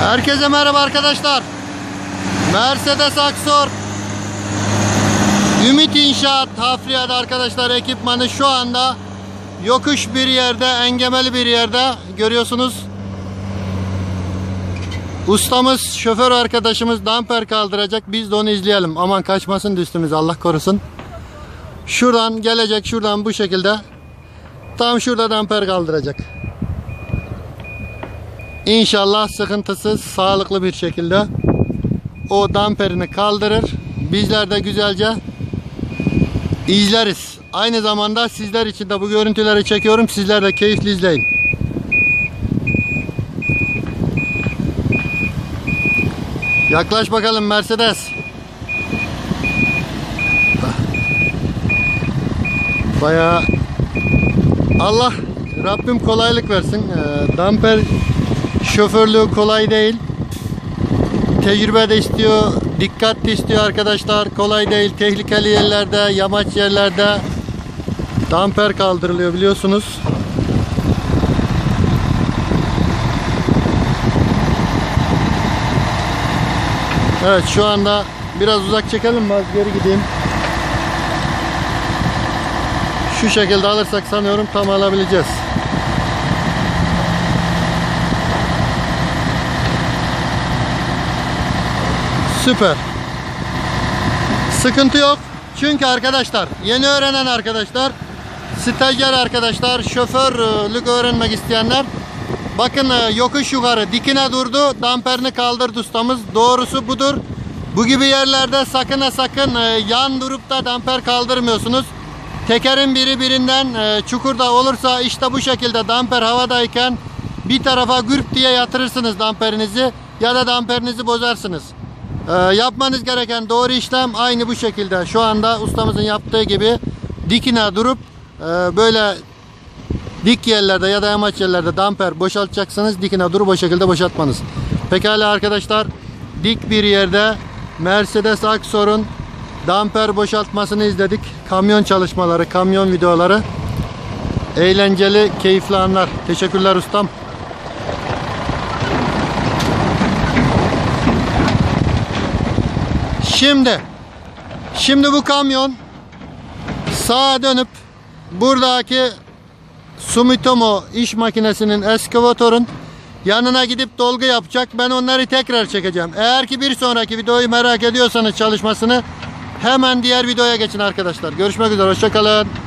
Herkese merhaba arkadaşlar. Mercedes Aksor Ümit İnşaat Hafriya'da arkadaşlar, ekipmanı şu anda yokuş bir yerde, engemeli bir yerde görüyorsunuz. Ustamız, şoför arkadaşımız damper kaldıracak. Biz de onu izleyelim. Aman kaçmasın üstümüze, Allah korusun. Şuradan gelecek, şuradan bu şekilde. Tam şurada damper kaldıracak. İnşallah sıkıntısız, sağlıklı bir şekilde o damperini kaldırır. Bizler de güzelce izleriz. Aynı zamanda sizler için de bu görüntüleri çekiyorum. Sizler de keyifli izleyin. Yaklaş bakalım Mercedes. Bayağı Allah Rabbim kolaylık versin. Damper şoförlüğü kolay değil. Tecrübe de istiyor, dikkat de istiyor arkadaşlar. Kolay değil. Tehlikeli yerlerde, yamaç yerlerde damper kaldırılıyor biliyorsunuz. Evet, şu anda biraz uzak çekelim mi? Az geri gideyim. Şu şekilde alırsak sanıyorum tam alabileceğiz. Süper. Sıkıntı yok. Çünkü arkadaşlar, yeni öğrenen arkadaşlar, stajyer arkadaşlar, şoförlük öğrenmek isteyenler, bakın yokuş yukarı dikine durdu, damperini kaldırdı ustamız. Doğrusu budur. Bu gibi yerlerde sakın ha sakın yan durup da damper kaldırmıyorsunuz. Tekerin biri birinden çukurda olursa işte bu şekilde damper havadayken bir tarafa gürp diye yatırırsınız damperinizi ya da damperinizi bozarsınız. Yapmanız gereken doğru işlem aynı bu şekilde. Şu anda ustamızın yaptığı gibi dikine durup böyle dik yerlerde ya da yamaç yerlerde damper boşaltacaksınız. Dikine durup o şekilde boşaltmanız. Pekala arkadaşlar, dik bir yerde Mercedes Aksor'un damper boşaltmasını izledik. Kamyon çalışmaları, kamyon videoları. Eğlenceli, keyifli anlar. Teşekkürler ustam. Şimdi bu kamyon sağa dönüp buradaki Sumitomo iş makinesinin, eskavatörün yanına gidip dolgu yapacak. Ben onları tekrar çekeceğim. Eğer ki bir sonraki videoyu merak ediyorsanız çalışmasını, hemen diğer videoya geçin arkadaşlar. Görüşmek üzere. Hoşça kalın.